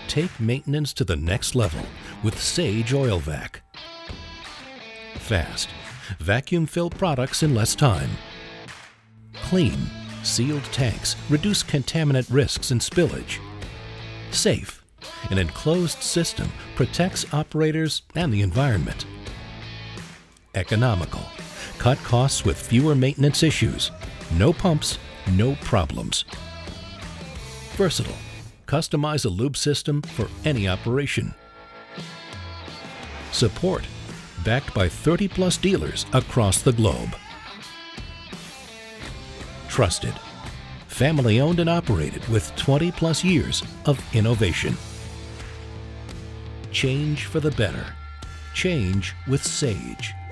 Take maintenance to the next level with Sage Oil Vac. Fast, vacuum-fill products in less time. Clean, sealed tanks reduce contaminant risks and spillage. Safe, an enclosed system protects operators and the environment. Economical, cut costs with fewer maintenance issues. No pumps, no problems. Versatile, customize a lube system for any operation. Support, backed by 30-plus dealers across the globe. Trusted, family-owned and operated with 20-plus years of innovation. Change for the better. Change with Sage.